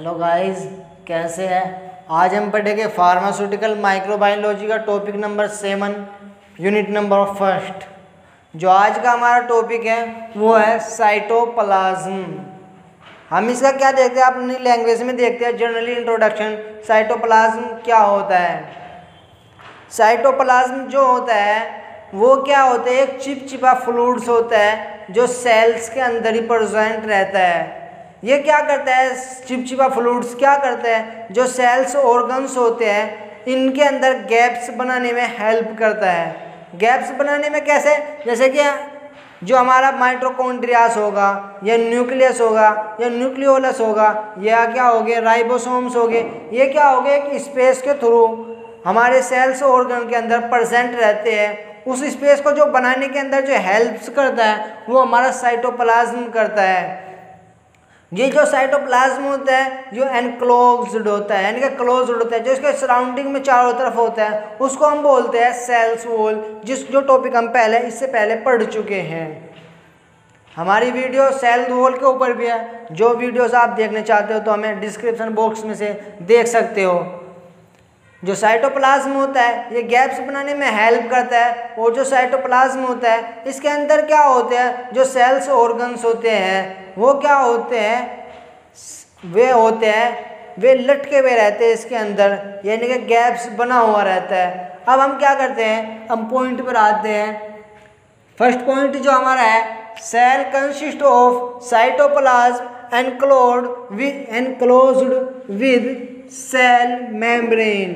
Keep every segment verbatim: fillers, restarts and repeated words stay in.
Hello guys, कैसे हैं। आज हम पढ़ेंगे फार्मास्यूटिकल माइक्रोबायोलॉजी का topic number seven, unit number first. जो आज का हमारा टॉपिक है वो है साइटोप्लाज्म। हम इसका क्या देखते हैं, अपनी लैंग्वेज में देखते हैं। जनरली इंट्रोडक्शन, साइटोप्लाज्म क्या होता है। साइटोप्लाज्म जो होता है वो क्या होता है, एक चिपचिपा फ्लूइड्स होता है जो सेल्स के अंदर ही प्रेजेंट रहता है। ये क्या करता है, चिपचिपा फ्लूइड्स क्या करता है, जो सेल्स ऑर्गन्स होते हैं इनके अंदर गैप्स बनाने में हेल्प करता है। गैप्स बनाने में कैसे, जैसे कि जो हमारा माइटोकॉन्ड्रियास होगा या न्यूक्लियस होगा या न्यूक्लियोलस होगा या क्या हो गए राइबोसोम्स हो गए, ये क्या हो गए, एक स्पेस के थ्रू हमारे सेल्स ऑर्गन के अंदर प्रेजेंट रहते हैं। उस स्पेस को जो बनाने के अंदर जो हेल्प्स करता है वो हमारा साइटोप्लाज्म करता है। ये जो साइटोप्लाज्म होता है जो एनक्लोज्ड होता है, यानी कि क्लोज्ड होता है, जो इसके सराउंडिंग में चारों तरफ होता है, उसको हम बोलते हैं सेल्स वॉल, जिस जो टॉपिक हम पहले इससे पहले पढ़ चुके हैं। हमारी वीडियो सेल वॉल के ऊपर भी है। जो वीडियोस आप देखने चाहते हो तो हमें डिस्क्रिप्शन बॉक्स में से देख सकते हो। जो साइटोप्लाज्म होता है ये गैप्स बनाने में हेल्प करता है। और जो साइटोप्लाज्म होता है इसके अंदर क्या होते हैं, जो सेल्स ऑर्गन्स होते हैं वो क्या होते हैं, वे होते हैं वे लटके हुए रहते हैं इसके अंदर, यानी कि गैप्स बना हुआ रहता है। अब हम क्या करते हैं, हम पॉइंट पर आते हैं। फर्स्ट पॉइंट जो हमारा है, cell consist of cytoplasm enclosed with enclosed with cell membrane.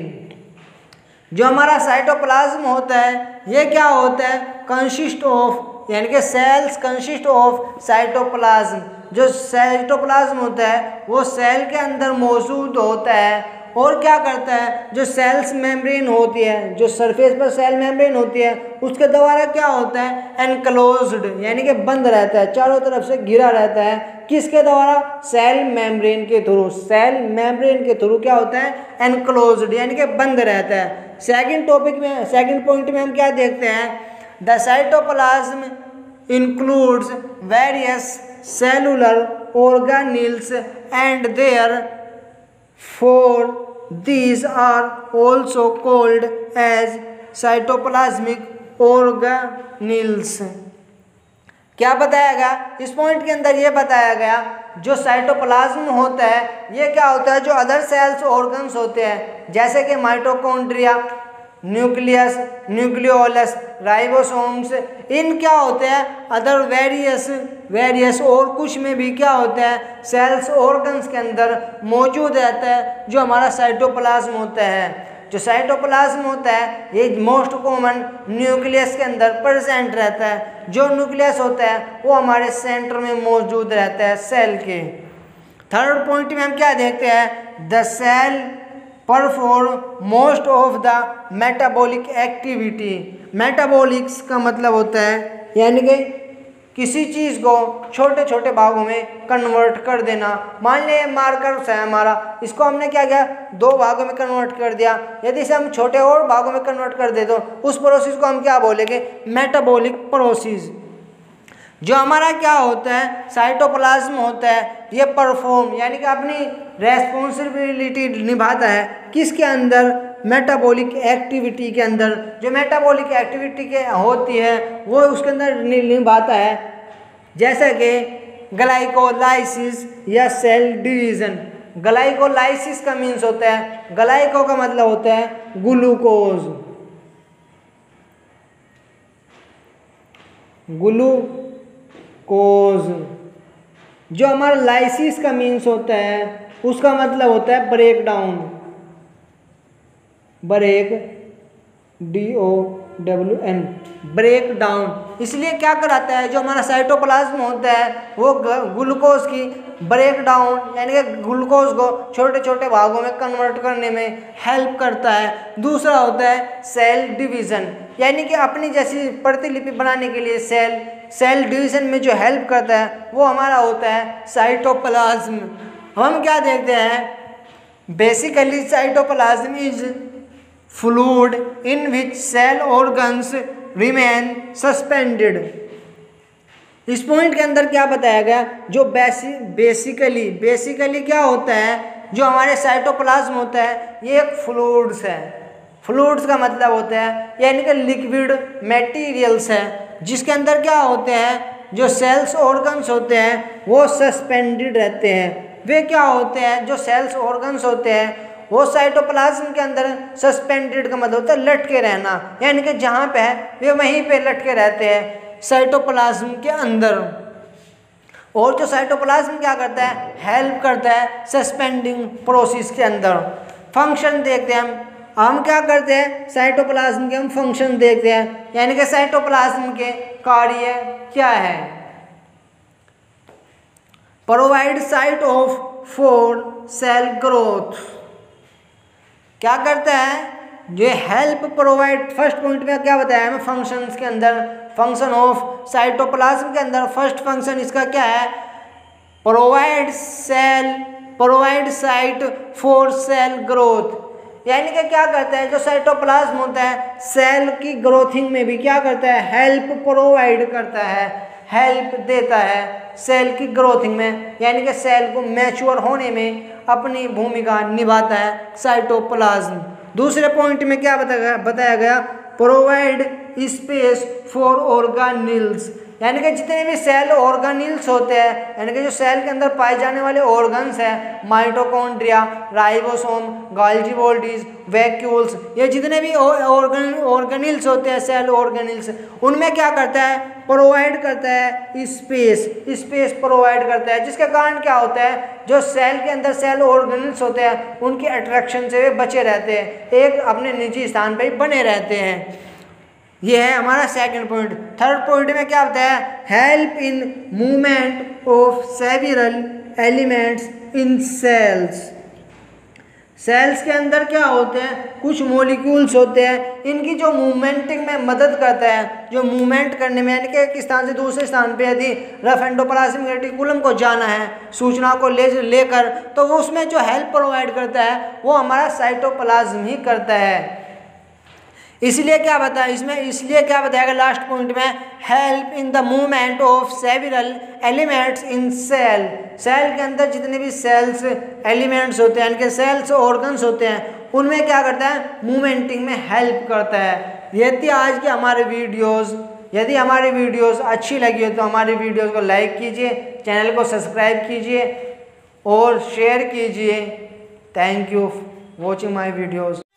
जो हमारा साइटोप्लाज्म होता है ये क्या होता है, कंसिस्ट ऑफ, यानी कि सेल्स कंसिस्ट ऑफ साइटोप्लाज्म। जो साइटोप्लाज्म होता है वो सेल के अंदर मौजूद होता है और क्या करता है, जो सेल्स मेम्ब्रेन होती है, जो सरफेस पर सेल मेम्ब्रेन होती है उसके द्वारा क्या होता है, एनक्लोज्ड, यानी कि बंद रहता है, चारों तरफ से घिरा रहता है। किसके द्वारा, सेल मेम्ब्रेन के थ्रू। सेल मेम्ब्रेन के थ्रू क्या होता है, एनक्लोज्ड, यानी कि बंद रहता है। सेकंड टॉपिक में, सेकंड पॉइंट में हम क्या देखते हैं, the cytoplasm includes various cellular organelles and therefore these are also called as cytoplasmic organelles। क्या बताया गया इस पॉइंट के अंदर, ये बताया गया जो साइटोप्लाज्म होता है ये क्या होता है, जो अदर सेल्स ऑर्गन्स होते हैं जैसे कि माइटोकॉन्ड्रिया, न्यूक्लियस, न्यूक्लियोलस, राइबोसोम्स, इन क्या होते हैं अदर वेरियस वेरियस और कुछ में भी क्या होता है, सेल्स ऑर्गन्स के अंदर मौजूद रहता है जो हमारा साइटोप्लाज्म होता है। जो साइटोप्लाज्म होता है ये मोस्ट कॉमन न्यूक्लियस के अंदर प्रेजेंट रहता है। जो न्यूक्लियस होता है वो हमारे सेंटर में मौजूद रहता है सेल के। थर्ड पॉइंट में हम क्या देखते हैं, the cell perform most of the metabolic activity. Metabolics का मतलब होता है यानी कि किसी चीज़ को छोटे छोटे भागों में कन्वर्ट कर देना। मान लिया मार्कर्स है हमारा, इसको हमने क्या किया, दो भागों में कन्वर्ट कर दिया। यदि इसे हम छोटे और भागों में कन्वर्ट कर दे तो उस प्रोसेस को हम क्या बोलेंगे, मेटाबॉलिक प्रोसेस। जो हमारा क्या होता है, साइटोप्लाज्म होता है ये परफॉर्म, यानी कि अपनी रेस्पॉन्सिबिलिटी निभाता है किसके अंदर, मेटाबॉलिक एक्टिविटी के अंदर। जो मेटाबॉलिक एक्टिविटी के होती है वो उसके अंदर निभाता है, जैसे कि ग्लाइकोलाइसिस या सेल डिवीज़न। ग्लाइकोलाइसिस का मीन्स होता है, ग्लाइको का मतलब होता है ग्लूकोज, ग्लूकोज। जो हमारा लाइसिस का मीन्स होता है उसका मतलब होता है break down, break, D O W N, break down. इसलिए क्या कराता है, जो हमारा साइटोप्लाज्म होता है वो ग्लूकोज की ब्रेक डाउन, यानी कि ग्लूकोज को छोटे छोटे भागों में कन्वर्ट करने में हेल्प करता है। दूसरा होता है सेल डिवीज़न, यानी कि अपनी जैसी प्रतिलिपि बनाने के लिए सेल सेल डिवीज़न में जो हेल्प करता है वो हमारा होता है साइटोप्लाज्म। हम क्या देखते हैं, basically cytoplasm is fluid in which cell organs remain suspended। इस पॉइंट के अंदर क्या बताया गया, जो बेसिकली बेसिकली क्या होता है, जो हमारे साइटोप्लाज्म होता है ये एक फ्लूइड्स है। फ्लूइड्स का मतलब होता है यानी कि लिक्विड मटेरियल्स है, जिसके अंदर क्या होते हैं, जो सेल्स ऑर्गन्स होते हैं वो सस्पेंडेड रहते हैं। वे क्या होते हैं, जो सेल्स ऑर्गन्स होते हैं वो साइटोप्लाज्म के अंदर सस्पेंडेड का मतलब होता है लटके रहना, यानी कि जहाँ पे है वे वहीं पे लटके रहते हैं साइटोप्लाज्म के अंदर। और जो साइटोप्लाज्म क्या करता है, हेल्प करता है सस्पेंडिंग प्रोसेस के अंदर। फंक्शन देखते हैं हम हम क्या करते हैं, साइटोप्लाज्म के हम फंक्शन देखते हैं, यानी कि साइटोप्लाज्म के कार्य क्या है। Provide site of for cell growth, क्या करता है, जो हेल्प प्रोवाइड, फर्स्ट पॉइंट में क्या बताया हमें फंक्शंस के अंदर, फंक्शन ऑफ साइटोप्लाज्म के अंदर फर्स्ट फंक्शन इसका क्या है, provide cell provide site for cell growth, यानी कि क्या करता है, जो साइटोप्लाज्म होता है सेल की ग्रोथिंग में भी क्या करता है, हेल्प प्रोवाइड करता है, हेल्प देता है सेल की ग्रोथिंग में, यानी कि सेल को मैच्योर होने में अपनी भूमिका निभाता है साइटोप्लाज्म। दूसरे पॉइंट में क्या बताया बताया गया, प्रोवाइड स्पेस फॉर ऑर्गेनेल्स, यानी कि जितने भी सेल ऑर्गेनेल्स होते हैं, यानी कि जो सेल के अंदर पाए जाने वाले ऑर्गन्स हैं, mitochondria, ribosome, Golgi bodies, vacuoles, ये जितने भी ऑर्गन ऑर्गेनेल्स होते हैं, सेल ऑर्गेनेल्स, उनमें क्या करता है, प्रोवाइड करता है स्पेस स्पेस प्रोवाइड करता है, जिसके कारण क्या होता है, जो सेल के अंदर सेल ऑर्गेनेल्स होते हैं उनकी अट्रैक्शन से वे बचे रहते हैं, एक अपने निजी स्थान पर बने रहते हैं। ये है हमारा सेकंड पॉइंट। थर्ड पॉइंट में क्या होता है, help in movement of several elements in cells, cells के अंदर क्या होते हैं, कुछ मॉलिक्यूल्स होते हैं, इनकी जो मूवमेंटिंग में मदद करता है, जो मूवमेंट करने में, यानी कि एक स्थान से दूसरे स्थान पे यदि रफ एंडोप्लाज्मिक रेटिकुलम को जाना है सूचना को ले लेकर, तो वो उसमें जो हेल्प प्रोवाइड करता है वो हमारा साइटोप्लाज्म ही करता है। इसलिए क्या बताया इसमें, इसलिए क्या बताएगा लास्ट पॉइंट में, help in the movement of several elements in cell, cell के अंदर जितने भी सेल्स एलिमेंट्स होते हैं, इनके सेल्स ऑर्गन्स होते हैं, उनमें क्या करता है, मूवमेंटिंग में हेल्प करता है। ये थी आज के हमारे वीडियोस। यदि हमारी वीडियोस अच्छी लगी हो तो हमारी वीडियोस को लाइक कीजिए, चैनल को सब्सक्राइब कीजिए और शेयर कीजिए। Thank you watching my videos.